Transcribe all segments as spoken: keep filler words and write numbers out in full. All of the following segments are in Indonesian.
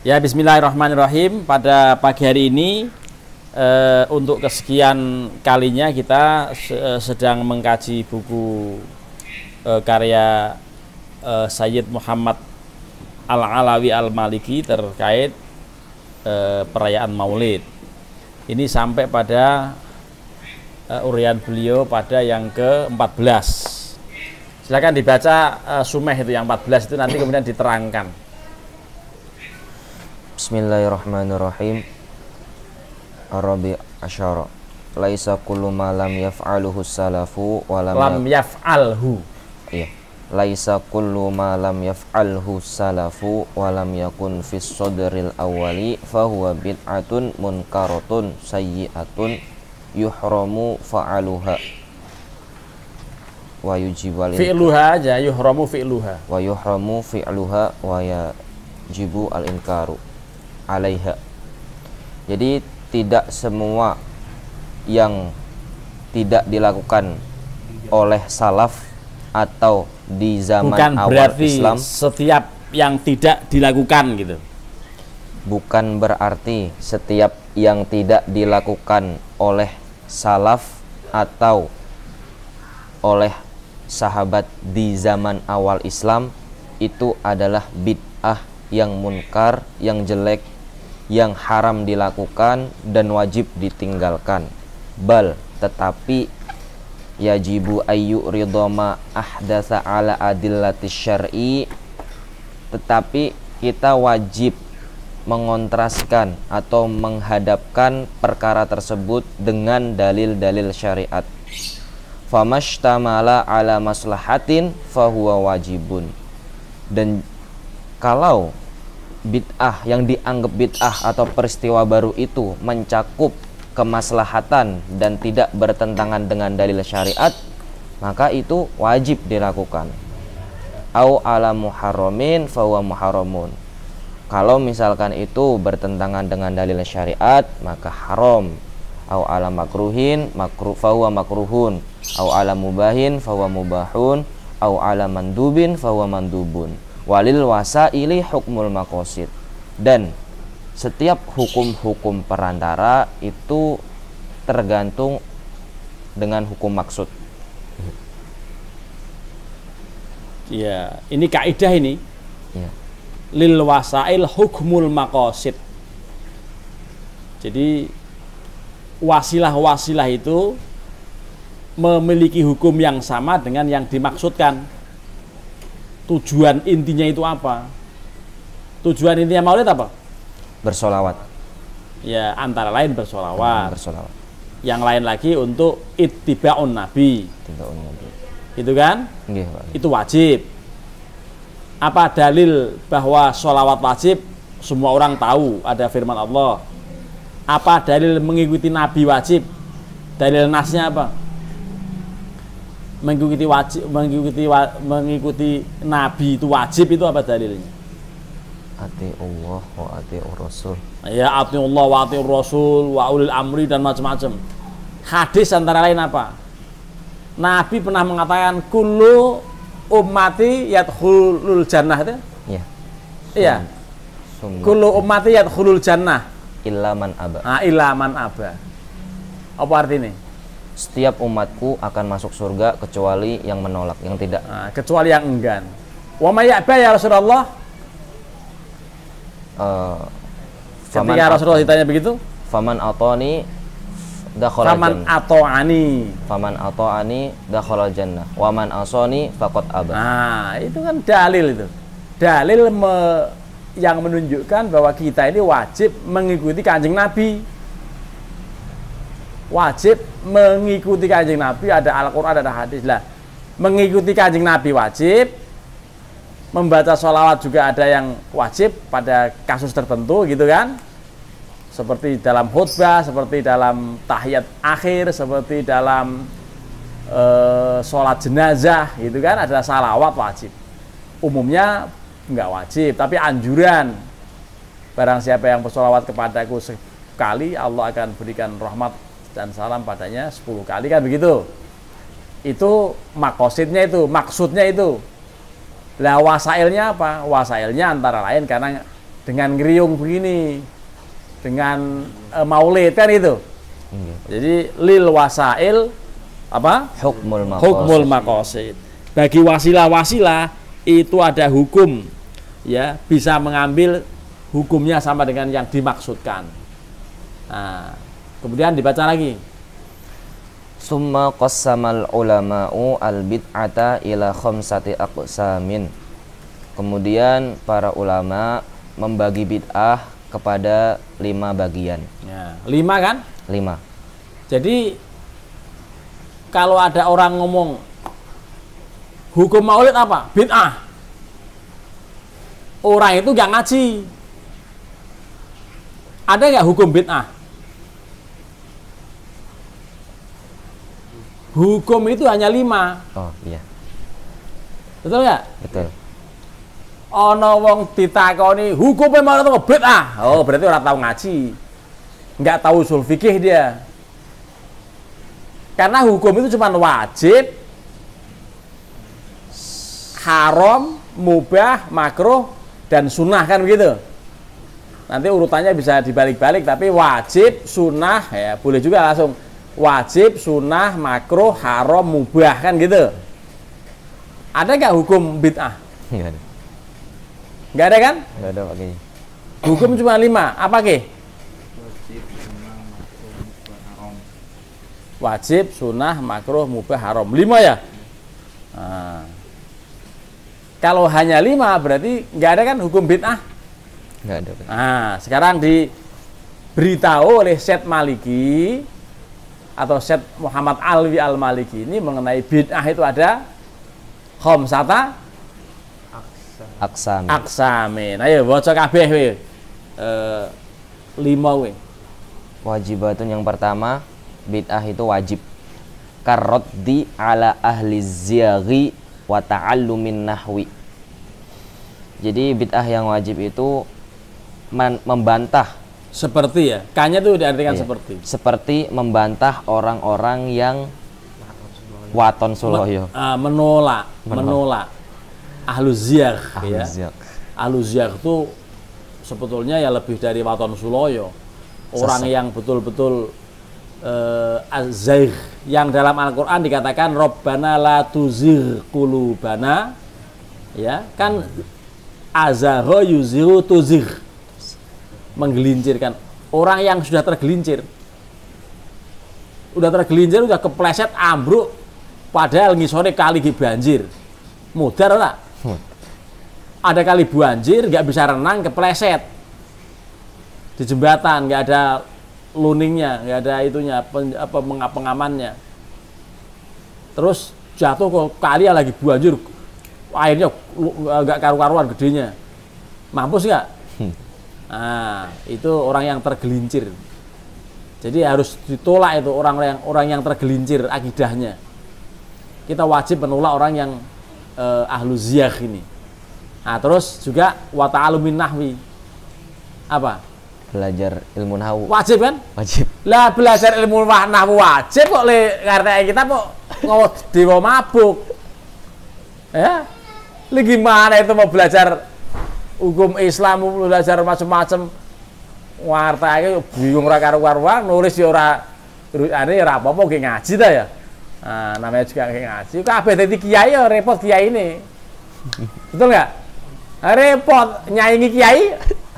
Ya, bismillahirrahmanirrahim. Pada pagi hari ini eh, untuk kesekian kalinya kita se sedang mengkaji buku eh, karya eh, Sayyid Muhammad Al-Alawi Al-Maliki terkait eh, perayaan Maulid. Ini sampai pada eh, urian beliau pada yang ke empat belas. Silakan dibaca eh, sumeh itu yang empat belas itu nanti kemudian diterangkan. Bismillahirrahmanirrahim. Arabi asyara. Laisa kullu ma lam yaf'aluhu salafu wa lam, lam yaf'alhu. Iya. Laisa kullu ma lam yaf'alhu salafu wa lam yakun fis sadril awwali fa huwa bid'atun munkaratun sayyi'atun yuhramu fa'aluha wa yujibal Fi'luha aja, yuhramu fi'luha. Wa yuhramu fi'luha wa yajibu al-inkaru alaiha. Jadi tidak semua yang tidak dilakukan oleh salaf atau di zaman Bukan awal berarti Islam, setiap yang tidak dilakukan gitu. bukan berarti setiap yang tidak dilakukan oleh salaf atau oleh sahabat di zaman awal Islam itu adalah bid'ah yang munkar, yang jelek, yang haram dilakukan dan wajib ditinggalkan. Bal, tetapi yajibu ayyu ridoma ahdatsa ala adillatis syar'i, tetapi kita wajib mengontraskan atau menghadapkan perkara tersebut dengan dalil-dalil syariat. Famashtamala ala maslahatin fahuwa wajibun. Dan kalau bid'ah yang dianggap bid'ah atau peristiwa baru itu mencakup kemaslahatan dan tidak bertentangan dengan dalil syariat, maka itu wajib dilakukan. Au ala muharramin fa huwa muharramun. Kalau misalkan itu bertentangan dengan dalil syariat, maka haram. Au ala makruhin makruh fa huwa makruhun. Au ala mubahin fa huwa mubahun. Au ala mandubin fa huwa mandubun. Walil wasaili hukmul maqasid. Dan setiap hukum-hukum perantara itu tergantung dengan hukum maksud. Ya, ini kaidah ini. Ya. Lil wasail hukmul maqasid. Jadi wasilah-wasilah itu memiliki hukum yang sama dengan yang dimaksudkan. Tujuan intinya itu apa? Tujuan intinya maulid apa? Bersolawat. Ya, antara lain bersolawat. Bersolawat. Yang lain lagi untuk ittiba'un nabi. Ittiba'un nabi. Itu kan? Nggih, Pak. Itu wajib. Apa dalil bahwa sholawat wajib? Semua orang tahu, ada firman Allah. Apa dalil mengikuti nabi wajib? Dalil nasnya apa? Mengikuti wajib, mengikuti mengikuti nabi itu wajib, itu apa dalilnya? Ati Allah wa ati Rasul. Ya, ati Allah wa ati Rasul wa ulil amri dan macam-macam. Hadis antara lain apa? Nabi pernah mengatakan kullu ummati yadkhulul jannah itu. Iya. Iya. Kullu ummati yadkhulul jannah illa man aba. Ah, illa man aba. Apa artinya? Setiap umatku akan masuk surga kecuali yang menolak, yang tidak. Nah, kecuali yang enggan. Wa may ya'ba ya Rasulullah? Uh, Ketika Rasulullah ditanya begitu, faman atoni dakhala faman jannah. ato'ani. Faman ato'ani dakhala jannah. Wa man asoni faqad aba. Nah, itu kan dalil itu. Dalil me, yang menunjukkan bahwa kita ini wajib mengikuti Kanjeng Nabi. Wajib mengikuti Kanjeng Nabi, ada Al-Qur'an, ada hadis lah. Mengikuti Kanjeng Nabi wajib. Membaca sholawat juga ada yang wajib pada kasus tertentu gitu kan. Seperti dalam khutbah, seperti dalam tahiyat akhir, seperti dalam e, sholat jenazah gitu kan, ada salawat wajib. Umumnya enggak wajib, tapi anjuran. Barang siapa yang bersolawat kepadaku sekali, Allah akan berikan rahmat dan salam padanya sepuluh kali, kan begitu. Itu makosidnya, itu maksudnya itu. Lah wasailnya apa? Wasailnya antara lain karena dengan ngeriung begini, dengan e, maulid kan itu. Iya. Jadi lil wasail apa? Hukmul maqasid. Hukmul maqasid. Bagi wasilah-wasilah itu ada hukum, ya, bisa mengambil hukumnya sama dengan yang dimaksudkan. Nah, kemudian dibaca lagi. Summa qassamal ulama'u al bid'ata ila khamsati aqsamin. Kemudian para ulama membagi bid'ah kepada lima bagian. Ya, lima kan? Lima. Jadi kalau ada orang ngomong hukum maulid apa? Bid'ah. Orang itu gak ngaji. Ada nggak hukum bid'ah? Hukum itu hanya lima. Oh iya. Betul nggak? Betul. Ono wong ditakoni hukumnya maulid apa? Bid'ah. Oh, berarti orang tahu ngaji. Nggak tahu usul fikih dia. Karena hukum itu cuma wajib, haram, mubah, makruh, dan sunnah kan begitu. Nanti urutannya bisa dibalik-balik, tapi wajib, sunnah, ya boleh juga langsung wajib, sunnah, makruh, haram, mubah kan gitu. Ada nggak hukum bid'ah? Nggak ada. Nggak ada kan? Nggak ada pakai. Hukum cuma lima. Apa ke? Wajib, sunnah, makruh, mubah, haram. Lima ya? Nah. Kalau hanya lima berarti nggak ada kan hukum bid'ah? Nggak ada. Nah, sekarang diberitahu oleh Syed Maliki atau Syed Muhammad Alwi Al-Maliki ini mengenai bid'ah itu ada khamsata Aksamin. aksamin. Ayo baca kabeh we. Eh, lima we. Wajibatun yang pertama, bid'ah itu wajib. Karroddi ala ahli ziyaghi wa ta'allumin nahwi. Jadi bid'ah yang wajib itu membantah, Seperti ya, kanya itu diartikan iya, seperti. seperti membantah orang-orang yang waton suloyo. Men- ah, menolak, Menolak. menolak. Ahlu ziyagh Ahli ya. ziyagh. Ahlu ziyagh itu sebetulnya ya lebih dari waton suloyo. Orang Sesat. yang betul-betul uh, az-zaigh, yang dalam Al-Qur'an dikatakan Rabbana la tuzigh qulubana, ya, kan azagha yuzighu tuzigh, menggelincirkan. Orang yang sudah tergelincir, udah tergelincir, udah kepleset, ambruk, padahal ngisore kali ki banjir, mudar ora? Hmm. Ada kali banjir, nggak bisa renang, kepleset di jembatan, nggak ada luningnya, nggak ada itunya, pen, apa, meng- pengamannya. Terus jatuh ke kali yang lagi banjir, airnya lu- nggak karu-karuan gedenya, mampus nggak? Hmm. Nah, itu orang yang tergelincir. Jadi harus ditolak itu orang yang orang yang tergelincir akidahnya. Kita wajib menolak orang yang eh, ahlu ziyagh ini. Nah, terus juga wa ta'allumin nahwi. Apa? Belajar ilmu nahwu. Wajib kan? Wajib. Lah belajar ilmu nahwu wajib kok le ngerti kita kok ngawat dewa mabuk. Ya? Li gimana itu mau belajar hukum Islam, mau belajar macam-macam. Wartake bingung ora karu-karuan, nulis ya ora ane ora apa-apa ge ngaji ta ya. Nah, namanya juga ge ngaji. Kabeh dadi kiai ya repot kiai ini. Betul nggak? Repot nyaingi kiai.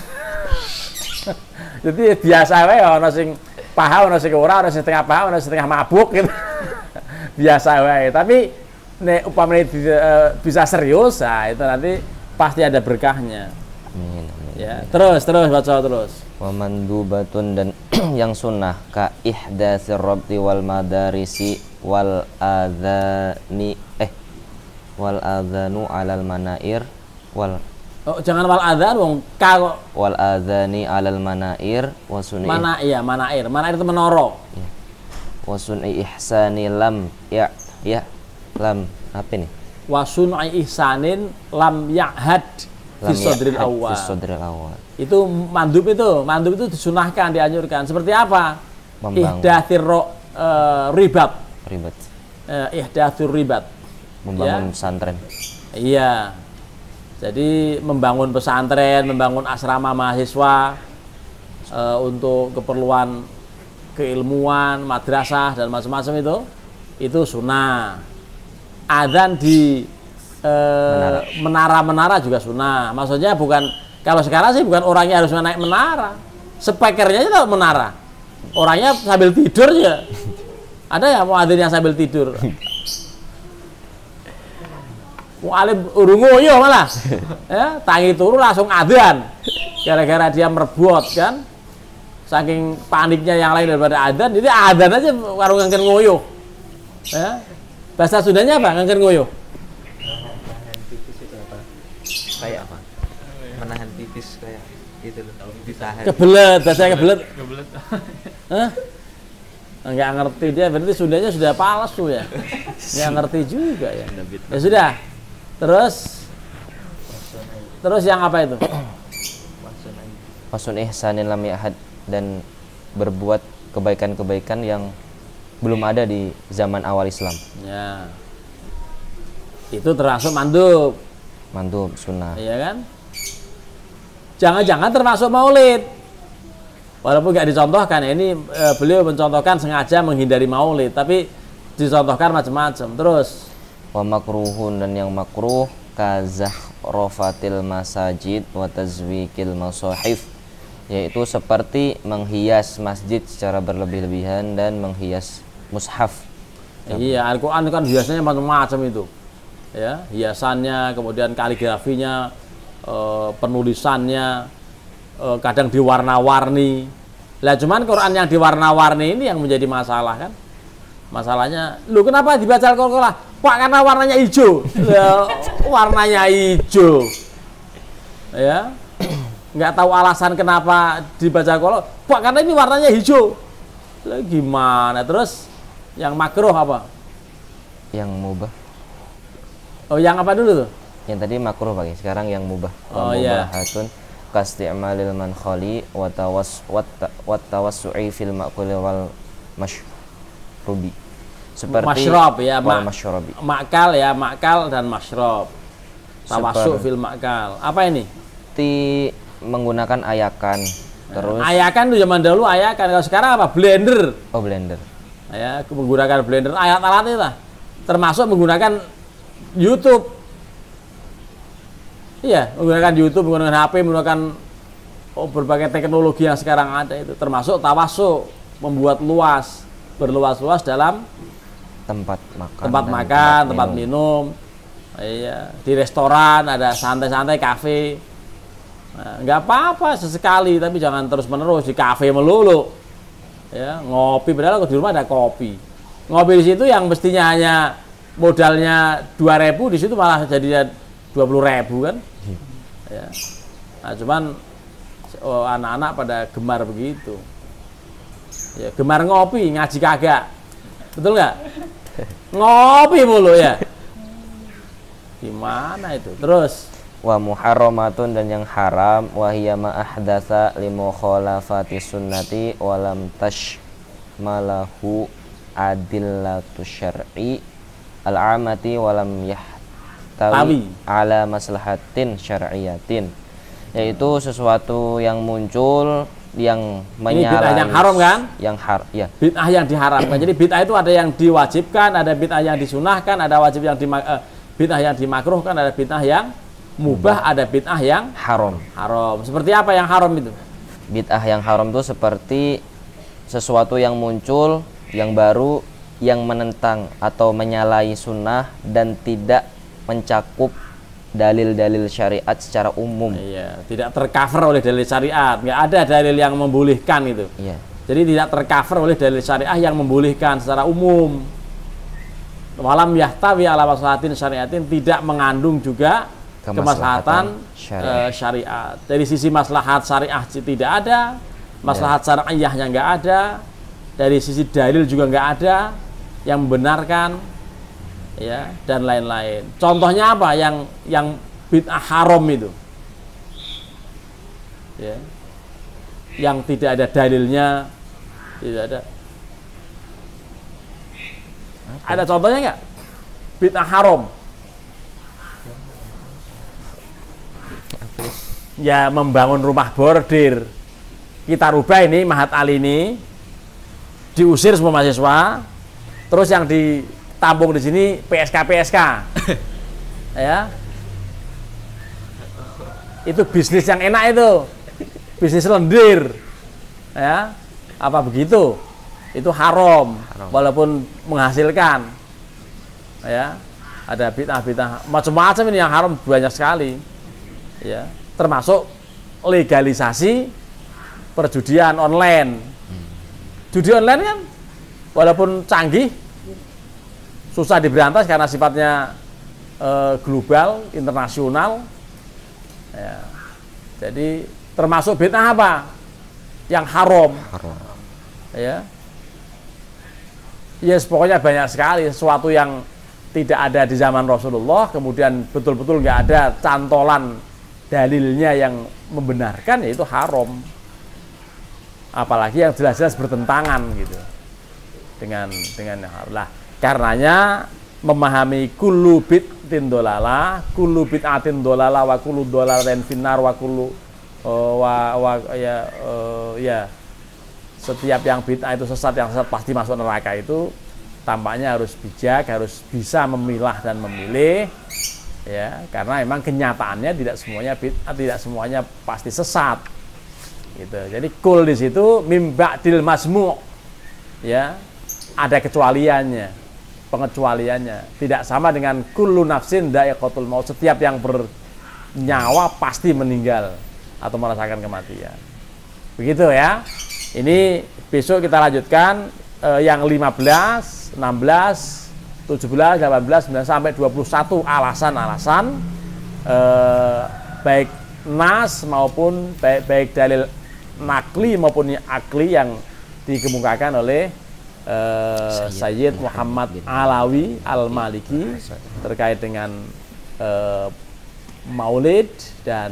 Jadi biasa wae ana sing paham, ana sing ora, ana sing setengah paham, ana sing setengah mabuk gitu. Biasa wae. Tapi nek upamane bisa serius, nah itu nanti pasti ada berkahnya. Amin, amin. Ya, terus terus baca terus. Wa mandubatun, dan yang sunnah ka ihdatsir rabti wal madarisi wal adzani eh wal adzanu alal manair wal Oh, jangan wal adzan wong ka kok. wal adzani alal manair wa sunni Mana iya, mana air. Mana air itu menoro. wa sunni ihsani lam ya ya lam apa nih? Wasun ihsanin lam ya'had fi sadril ya'had awal. fi sadril awal. Itu mandub itu, mandub itu disunahkan, dianjurkan. Seperti apa? Membangun. Ihdatsir uh, ribat. Ribet. Uh, ihdatsir ribat. Membangun Ya. pesantren. Iya. Jadi membangun pesantren, membangun asrama mahasiswa e, untuk keperluan keilmuan, madrasah dan macam-macam itu, itu sunnah. Adzan di e, menara-menara juga sunnah. Maksudnya bukan, kalau sekarang sih bukan orangnya harus naik menara, speakernya itu menara. Orangnya sambil tidur ya. Ada ya mau adzan yang sambil tidur? Mu'alim urung ngoyo malah. Ya, tangi turu langsung adzan. Gara-gara dia merebut kan. Saking paniknya yang lain daripada adzan, jadi adzan aja warung ngangken ngoyo. Ya. Bahasa Sundanya apa? Ngangken ngoyo. Menahan pipis itu apa? Kayak apa? Menahan pipis kayak gitu loh. Ditahan. Kebelet, bahasa kebelet. Kebelet. Hah? Enggak ngerti dia, berarti Sundanya sudah palsu ya. Enggak ngerti juga ya. Ya sudah. Terus terus yang apa itu? Wasun ihsanin lam ya'had, dan berbuat kebaikan-kebaikan yang belum ada di zaman awal Islam. Ya. Itu termasuk mandub. Mandub sunnah. Iya kan? Jangan-jangan termasuk maulid. Walaupun nggak dicontohkan, ini e, beliau mencontohkan sengaja menghindari maulid, tapi dicontohkan macam-macam. Terus Wa makruhun, dan yang makruh kazakhrafatil masajid wa tazwikil masahif, yaitu seperti menghias masjid secara berlebih-lebihan dan menghias mushaf. Iya, Al-Quran kan hiasannya macam-macam itu. Ya, hiasannya, kemudian kaligrafinya, e, penulisannya, e, kadang diwarna-warni. Lah cuman Quran yang diwarna-warni ini yang menjadi masalah kan? Masalahnya, lu kenapa dibaca Al-Qur'an? Pak, karena warnanya hijau. Ya, warnanya hijau. Ya. Nggak tahu alasan kenapa dibaca Al-Qur'an. Pak, karena ini warnanya hijau. Lah gimana? Terus yang makruh apa? Yang mubah. Oh, yang apa dulu tuh? Yang tadi makruh Pak, sekarang yang mubah. Oh iya. Mubahatun kasti'malil mankhali wa tawas wa tawassu'i fil ma'kuli wal mashrubi. Seperti masyrob ya, wal mak masyrobi. makal ya, makal dan masyrob. Tawassu fil makal. Apa ini? Ti menggunakan ayakan. Terus Ayakan tuh zaman dahulu ayakan, kalau sekarang apa? Blender. oh blender. Ya, menggunakan blender, ayat alatnya lah. Termasuk menggunakan YouTube. Iya, menggunakan YouTube, menggunakan H P, menggunakan oh, berbagai teknologi yang sekarang ada itu. Termasuk tawassu, membuat luas, berluas-luas dalam Tempat makan, tempat dan makan, tempat, tempat minum. minum. Iya, di restoran ada santai-santai, kafe. Nah, nggak apa-apa sesekali, tapi jangan terus-menerus di kafe melulu. Ya, ngopi, padahal di rumah ada kopi. Ngopi di situ yang mestinya hanya modalnya dua ribu, di situ malah jadi dua puluh ribu kan. Ya. Nah, cuman oh, anak-anak pada gemar begitu. Ya, gemar ngopi, ngaji kagak. Betul nggak? Ngopi mulu ya. Gimana itu? Terus Wa muharramatun, dan yang haram, wa hiya ma ahdatsa li mukhalafati sunnati wa lam tashmalahu adillatu syar'i al-amati wa lam yahtawi ala maslahatin syar'iyatin, yaitu sesuatu yang muncul yang menyalahi, bid'ah yang haram kan? Yang har ya. Bid'ah yang diharamkan. Jadi bid'ah itu ada yang diwajibkan, ada bid'ah yang disunahkan, ada wajib yang dima, eh, bid'ah yang dimakruhkan, ada bid'ah yang mubah, ada bid'ah yang haram. Haram. Seperti apa yang haram itu? Bid'ah yang haram itu seperti sesuatu yang muncul, yang baru, yang menentang atau menyalahi sunnah dan tidak mencakup dalil-dalil syariat secara umum. Iya, tidak tercover oleh dalil syariat. Nggak ada dalil yang membolehkan itu. Iya. Jadi tidak tercover oleh dalil syariah yang membolehkan secara umum. Walam yahtawi ala maslahatin syariatin, tidak mengandung juga kemaslahatan syariat. Eh, syariat. Dari sisi maslahat syariah tidak ada, maslahat syariahnya nggak ada, dari sisi dalil juga nggak ada yang membenarkan, ya, dan lain-lain. Contohnya apa yang yang bid'ah haram itu? Ya. Yang tidak ada dalilnya, tidak ada. Ada contohnya nggak? Bid'ah haram. ya membangun rumah bordir. Kita rubah ini Mahat Ali ini, diusir semua mahasiswa, terus yang ditampung di sini P S K P S K, ya, itu bisnis yang enak itu, bisnis lendir, ya, apa begitu? Itu haram, Haram. walaupun menghasilkan, ya, ada bid'ah-bid'ah macam-macam ini yang haram banyak sekali, ya, termasuk legalisasi perjudian online. Judi online kan walaupun canggih susah diberantas karena sifatnya e, global, internasional, ya. Jadi termasuk bid'ah apa? Yang haram, Haram. ya. Ya pokoknya banyak sekali sesuatu yang tidak ada di zaman Rasulullah, kemudian betul-betul nggak ada cantolan dalilnya yang membenarkan, yaitu haram. Apalagi yang jelas-jelas bertentangan gitu dengan dengan lah. Karenanya memahami kullu bid'atin dolala, kullu bid'atin dolala wa kullu dolalatin finnar wa kullu uh, wa, wa ya uh, ya setiap yang bid'ah itu sesat, yang sesat pasti masuk neraka, itu tampaknya harus bijak, harus bisa memilah dan memilih, ya, karena memang kenyataannya tidak semuanya bid'ah, tidak semuanya pasti sesat. Gitu. Jadi kul di situ mim ba'dil masmu', ya, ada kecualiannya, pengecualiannya. Tidak sama dengan kullu nafsin dha'iqatul maut, setiap yang bernyawa pasti meninggal atau merasakan kematian. Begitu ya. Ini besok kita lanjutkan eh, yang lima belas, enam belas, tujuh belas, delapan belas, sembilan belas sampai dua puluh satu alasan-alasan eh, baik nas maupun baik baik dalil nakli maupun akli yang dikemukakan oleh uh, Sayyid Muhammad Alawi Al-Maliki terkait dengan uh, maulid, dan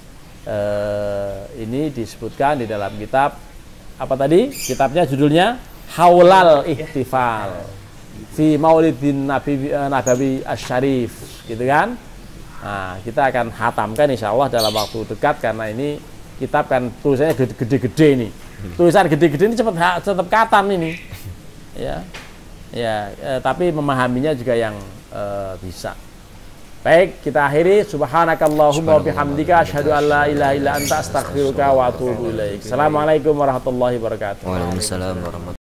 uh, ini disebutkan di dalam kitab apa tadi? Kitabnya judulnya Haulal Ihtifal fi Maulidin Nabi uh, Nabawi Asy-Syarif, gitu kan? Nah, kita akan hatamkan insya Allah dalam waktu dekat, karena ini kitab kan tulisannya gede-gede ini, tulisan gede-gede ini cepat tetap katam ini, ya, ya, eh, tapi memahaminya juga yang eh, bisa. Baik, kita akhiri. Subhanakallahumma wa bihamdika asyhadu an la ilaha illa anta astaghfiruka wa atubu ilaik. Assalamualaikum warahmatullahi wabarakatuh. Waalaikumsalam warahmatullahi wabarakatuh.